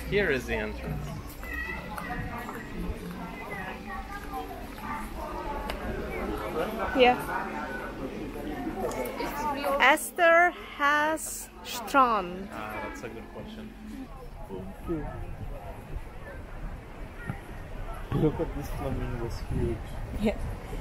Here is the entrance. Yeah. Esther has Strand. That's a good question. Look at this flamingo, it's huge. Yeah.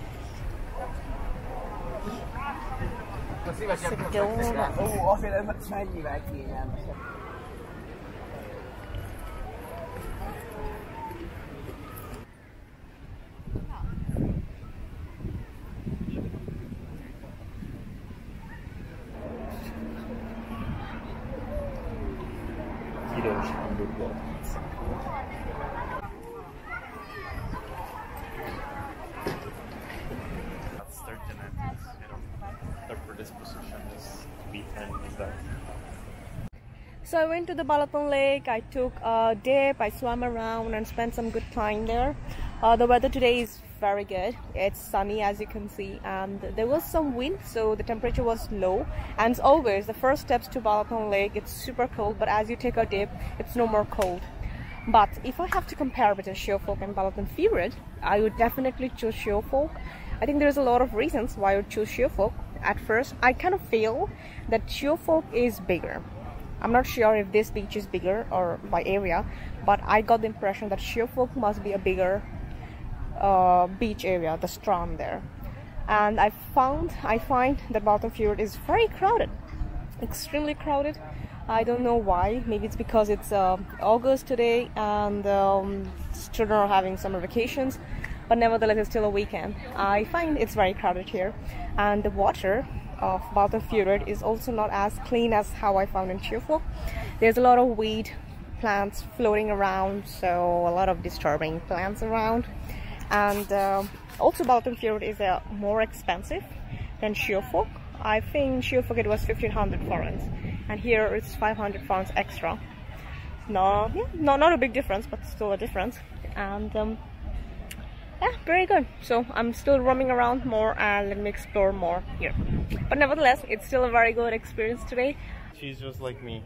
Tilos Hamburger. That's their genetics, you know. Their predisposition is to be like that. So I went to the Balaton Lake, I took a dip, I swam around and spent some good time there. The weather today is very good. It's sunny as you can see, and there was some wind, so the temperature was low. And as always, the first steps to Balaton Lake, it's super cold, but as you take a dip, it's no more cold. But if I have to compare between Sjöfolk and Balaton Fjord, I would definitely choose Sjöfolk. I think there's a lot of reasons why I would choose Sjöfolk. At first, I kind of feel that Sjöfolk is bigger. I'm not sure if this beach is bigger or by area, but I got the impression that Sjöfolk must be a bigger beach area, the Strand there. And I find that Balaton Fjord is very crowded, extremely crowded. I don't know why. Maybe it's because it's August today and children are having summer vacations, but nevertheless it's still a weekend. I find it's very crowded here, and the water of Balaton Fjord is also not as clean as how I found in Sjöfolk. There's a lot of weed plants floating around, so a lot of disturbing plants around. And also Balaton Fjord is more expensive than Sjöfolk. I think Sjöfolk it was 1500 forints, and here it's 500 forints extra. No, yeah, not a big difference, but still a difference. And yeah, very good. So I'm still roaming around more and let me explore more here. But nevertheless, it's still a very good experience today. She's just like me.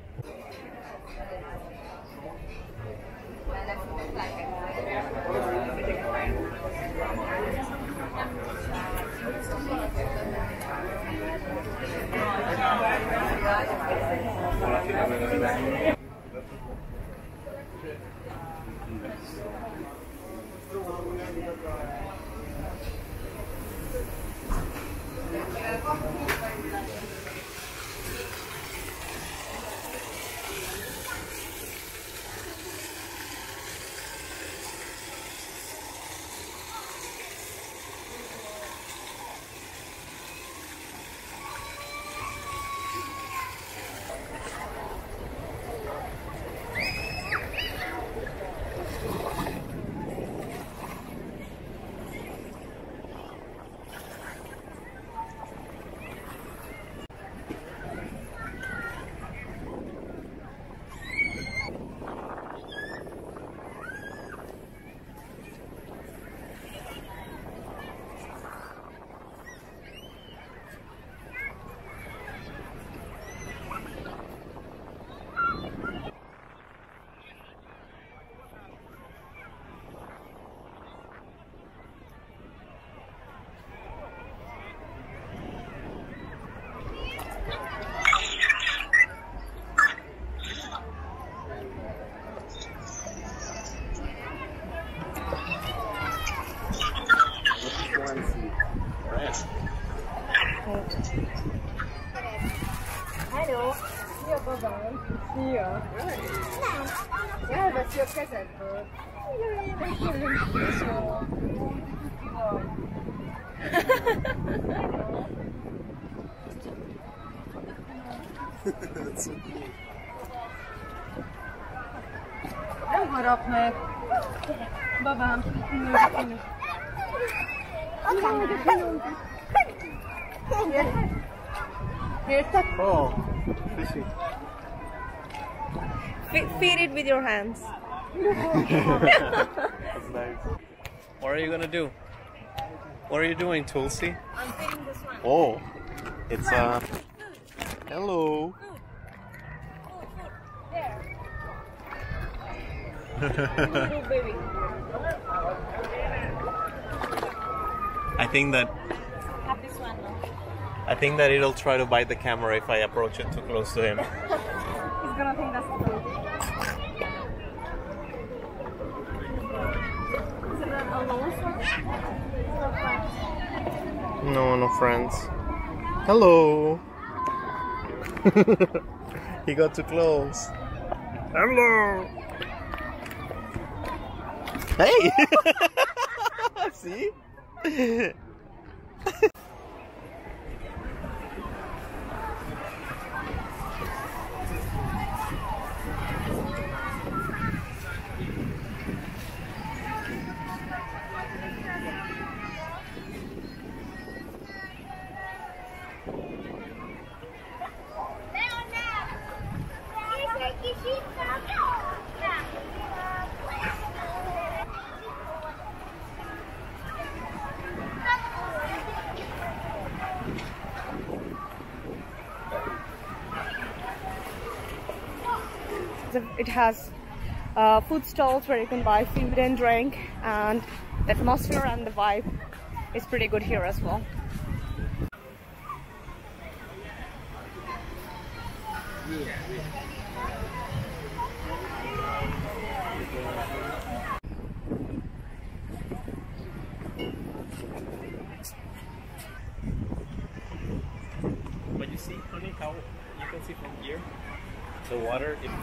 Hello! Szia, babám! Szia! Elveszi a kezedből! Jaj, That's so cool. nem harap meg! Babám! Érted? Oh, fishy. Feed it with your hands. That's nice. What are you gonna do? What are you doing, Tulsi? I'm feeding this one. Oh, it's hello. There. Little baby. I think that Have this one now. I think that it'll try to bite the camera if I approach it too close to him. He's gonna think that's the food. Is it a long one? No, no friends. Hello. He got too close. Hello. Hey. See? It has food stalls where you can buy food and drink, and the atmosphere and the vibe is pretty good here as well. But you see, honey, how you can see from here, the water is...